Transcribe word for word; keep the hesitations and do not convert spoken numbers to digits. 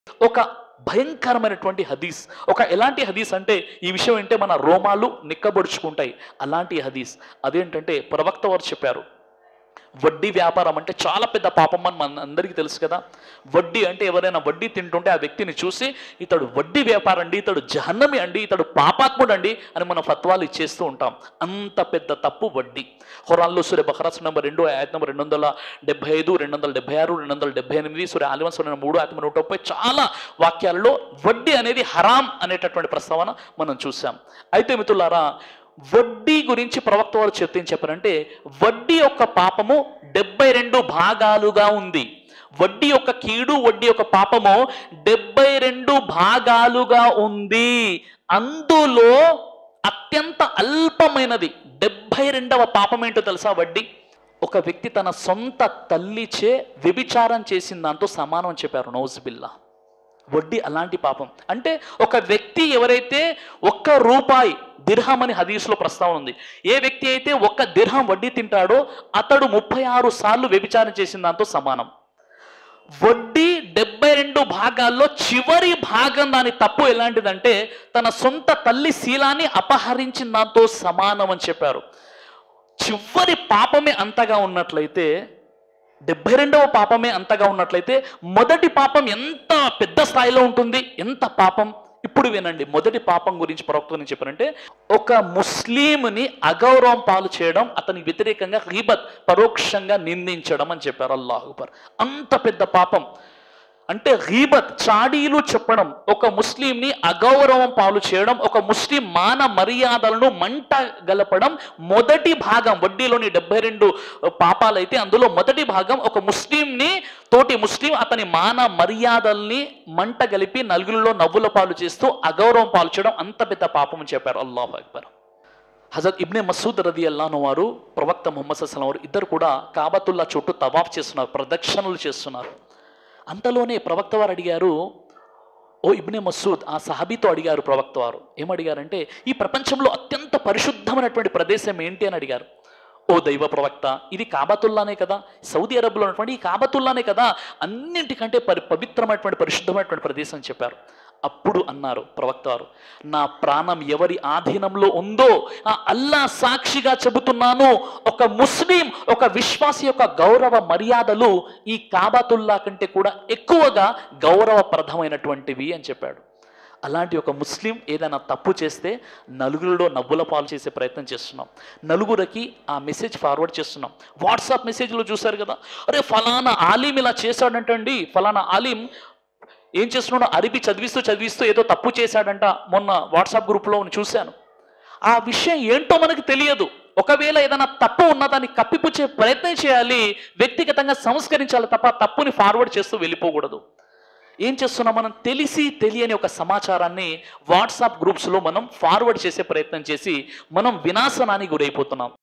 ఒక భయంకరమైనటువంటి హదీస్. ఒక ఎలాంటి హదీస్ అంటే ఈ విషయం అంటే మన రోమాలు నిక్కబొడుచుకుంటాయి. అలాంటి హదీస్ అదేంటంటే ప్రవక్త వారు చెప్పారు, వడ్డీ వ్యాపారం అంటే చాలా పెద్ద పాపం అని మన అందరికీ తెలుసు కదా. వడ్డీ అంటే ఎవరైనా వడ్డీ తింటుంటే ఆ వ్యక్తిని చూసి ఇతడు వడ్డీ వ్యాపారం అండి, ఇతడు జహన్నమి అండి, ఇతడు పాపాత్ముడు అండి అని మనం ఫత్వాలు ఇచ్చేస్తూ ఉంటాం. అంత పెద్ద తప్పు వడ్డీ. ఖురాన్లో సూర బఖరా నెంబర్ రెండు ఆయత్ నెంబర్ రెండు వందల డెబ్బై ఐదు రెండు వందల డెబ్బై ఆరు రెండు వందల డెబ్బై ఎనిమిది సూర ఆలిమన్ సూర మూడు ఆయత్ నూట ముప్పై చాలా వాక్యాలలో వడ్డీ అనేది హరాం అనేటటువంటి ప్రస్తావన మనం చూసాం. అయితే మిత్రులారా, వడ్డీ గురించి ప్రవక్త వారు చెప్తే ఏం చెప్పారంటే, వడ్డీ యొక్క పాపము డెబ్బై రెండు భాగాలుగా ఉంది. వడ్డీ యొక్క కీడు, వడ్డీ యొక్క పాపము డెబ్బై రెండు భాగాలుగా ఉంది. అందులో అత్యంత అల్పమైనది డెబ్బై రెండవ పాపం ఏంటో తెలుసా? వడ్డీ. ఒక వ్యక్తి తన సొంత తల్లిచే వ్యభిచారం చేసిన దాంతో సమానం అని చెప్పారు. నౌజుబిల్లా. వడ్డీ అలాంటి పాపం. అంటే ఒక వ్యక్తి ఎవరైతే ఒక్క రూపాయి దిర్హం అని హదీస్లో ప్రస్తావన ఉంది, ఏ వ్యక్తి అయితే ఒక్క దిర్హం వడ్డీ తింటాడో అతడు ముప్పై ఆరు సార్లు వ్యభిచారం చేసిన దాంతో సమానం. వడ్డీ డెబ్బై రెండు భాగాల్లో చివరి భాగం దాని తప్పు ఎలాంటిదంటే తన సొంత తల్లి శీలాన్ని అపహరించిన దాంతో సమానం అని చెప్పారు. చివరి పాపమే అంతగా ఉన్నట్లయితే, డెబ్బై రెండవ పాపమే అంతగా ఉన్నట్లయితే మొదటి పాపం ఎంత పెద్ద స్థాయిలో ఉంటుంది, ఎంత పాపం. ఇప్పుడు వినండి, మొదటి పాపం గురించి ప్రవక్త నేను చెప్పారంటే, ఒక ముస్లింని అగౌరవం పాలు చేయడం, అతనికి వ్యతిరేకంగా గీబత్ పరోక్షంగా నిందించడం అని చెప్పారు. అల్లాహు అక్బర్. అంత పెద్ద పాపం అంటే గీబత్, చాడీలు చెప్పడం, ఒక ముస్లింని అగౌరవం పాలు చేయడం, ఒక ముస్లిం మాన మర్యాదలను మంట గలపడం మొదటి భాగం. వడ్డీలోని డెబ్బై రెండు పాపాలైతే అందులో మొదటి భాగం ఒక ముస్లింని, తోటి ముస్లిం అతని మాన మర్యాదల్ని మంట గలిపి నలుగురిలో నవ్వుల పాలు చేస్తూ అగౌరవం పాలు చేయడం అంత పెద్ద పాపం అని చెప్పారు. అల్లాహు అక్బర్. హజరత్ ఇబ్నే మసూద్ రదియల్లాహు వారు, ప్రవక్త ముహమ్మద్ సల్లల్లాహు అలైహి వసల్లం వారు ఇద్దరు కూడా కాబతుల్లా చుట్టూ తవాఫ్ చేస్తున్నారు, ప్రదక్షిణలు చేస్తున్నారు. అంతలోనే ప్రవక్త వారు అడిగారు, ఓ ఇబ్నే మసూద్, ఆ సహాబీతో అడిగారు ప్రవక్త వారు, ఏమడిగారంటే, ఈ ప్రపంచంలో అత్యంత పరిశుద్ధమైనటువంటి ప్రదేశం ఏంటి అని అడిగారు. ఓ దైవ ప్రవక్త, ఇది కాబతుల్లానే కదా, సౌదీ అరబ్లో ఉన్నటువంటి ఈ కాబతుల్లానే కదా అన్నింటికంటే పరి పవిత్రమైనటువంటి పరిశుద్ధమైనటువంటి ప్రదేశం అని చెప్పారు. అప్పుడు అన్నారు ప్రవక్త వారు, నా ప్రాణం ఎవరి ఆధీనంలో ఉందో ఆ అల్లా సాక్షిగా చెబుతున్నాను, ఒక ముస్లిం, ఒక విశ్వాసి యొక్క గౌరవ మర్యాదలు ఈ కాబతుల్లా కంటే కూడా ఎక్కువగా గౌరవప్రదమైనటువంటివి అని చెప్పాడు. అలాంటి ఒక ముస్లిం ఏదైనా తప్పు చేస్తే నలుగురిలో నవ్వుల పాలు చేసే ప్రయత్నం చేస్తున్నాం, నలుగురికి ఆ మెసేజ్ ఫార్వర్డ్ చేస్తున్నాం. వాట్సాప్ మెసేజ్లో చూశారు కదా, అరే ఫలానా ఆలిం ఇలా చేశాడంటండి, ఫలానా ఆలిం ఏం చేస్తున్నాడో అరబీ చదివిస్తూ చదివిస్తూ ఏదో తప్పు చేశాడంట, మొన్న వాట్సాప్ గ్రూప్లో చూశాను. ఆ విషయం ఏంటో మనకు తెలియదు. ఒకవేళ ఏదైనా తప్పు ఉన్నదాన్ని కప్పిపుచ్చే ప్రయత్నం చేయాలి, వ్యక్తిగతంగా సంస్కరించాలి తప్ప తప్పుని ఫార్వర్డ్ చేస్తూ వెళ్ళిపోకూడదు. ఏం చేస్తున్నాం మనం? తెలిసి తెలియని ఒక సమాచారాన్ని వాట్సాప్ గ్రూప్స్లో మనం ఫార్వర్డ్ చేసే ప్రయత్నం చేసి మనం వినాశనానికి గురైపోతున్నాం.